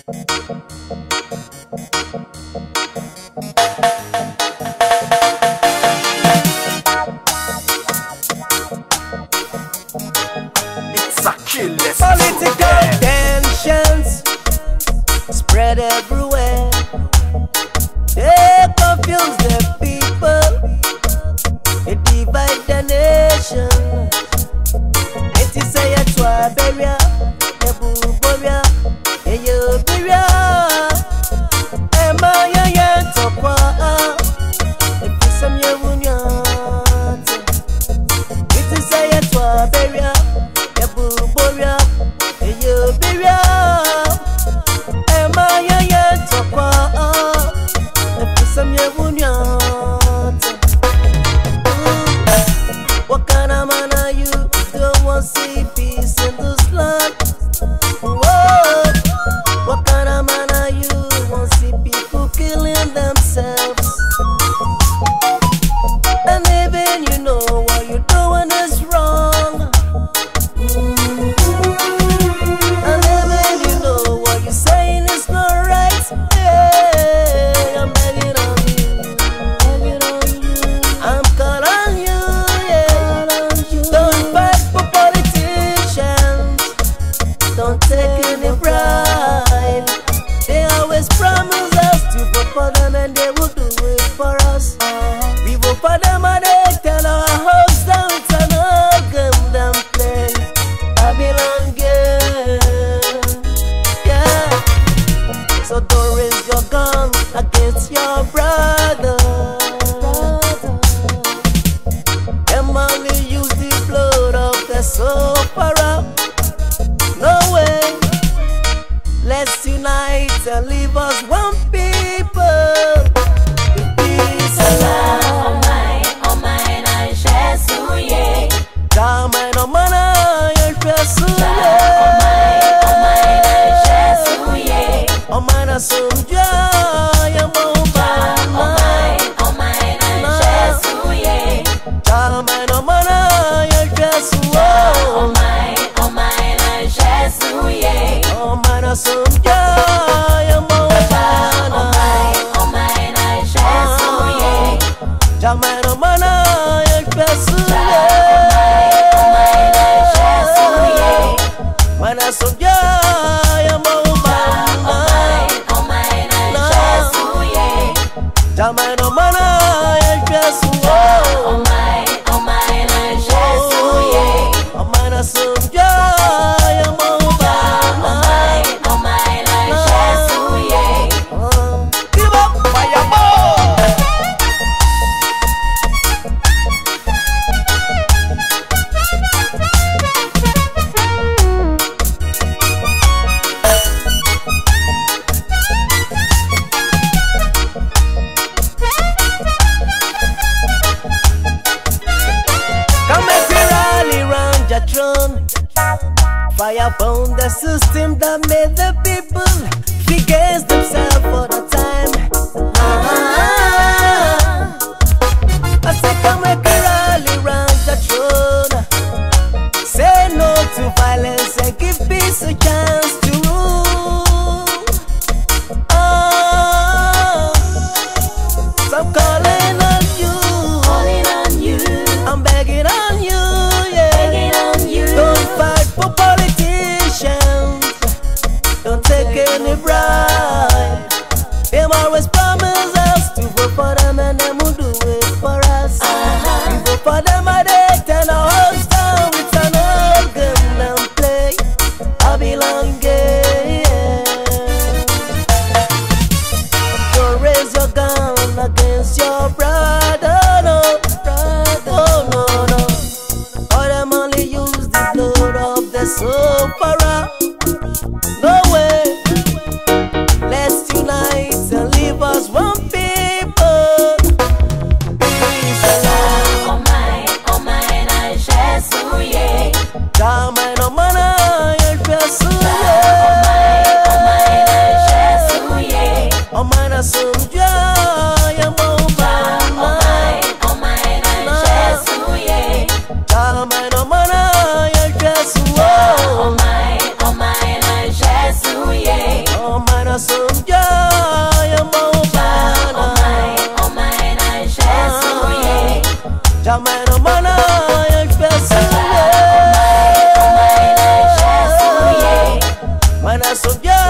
It's a killer. Political tensions spread everywhere. They confuse the people, they divide the nation. It is a Twaberia, a Buboria, a Yoberia, a Maya Tokwa, a Pisamia Wunyat. It is a Twaberia, a Buboria, a Yoberia, a Maya Tokwa, a Pisamia Wunyat. What kind of man are you? Don't want to see peace in this land. Whoa. What kind of man are you? Want to see people killing themselves. And even you know what you're doing is wrong. And even you know what you're saying is not right. Hey, I'm begging on you, begging on you. I'm calling you, yeah. Don't fight for politicians. Don't take any bribe. They always promise us to vote for them and they will do it for us. We vote for them and they tell our hopes down to no game them play. Babylon game, yeah. So don't raise your gun against your brother. Them only use the blood of the sufferer. No way. Let's unite and leave us one people. With peace and love. Dama no mana yeshasuye. Omana sumja ya mobana. Dama no mana yeshasuye. Omana sumja ya mobana. Dama no mana yeshasuye. Mana sumja ya mobana. Dama no mana yeshasuye. Omana sumja ya mobana. Give up, fire ball. Come and rally round your throne. Fire upon the system that made the people against themselves for the time. I say come and rally round your throne. Say no to violence and give peace a chance to rule. So I'm calling on you, I'm begging on you, yeah. Don't fight for politicians. Don't take any bribe. Them always promise us to vote for them and them will do it for us. We vote for them and they turn our hopes down with an old game them play. Babylon game. Don't raise your gun against your brother, no, oh no, no. Or them only use the blood of the sufferer. No way. mana sonja ya maubana na shesuye jamana mana ya fesuye na shesuye mana sonja